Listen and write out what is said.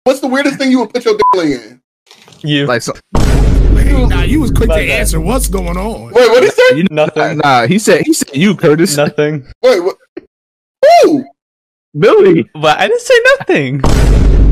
What's the weirdest thing you would put your dingaling in? You. Like so. Nah, you was quick to answer. What's going on? Wait, what did he say? Nothing. Nah, he said you, Curtis. Nothing. Wait, what? Who? Billy. But I didn't say nothing.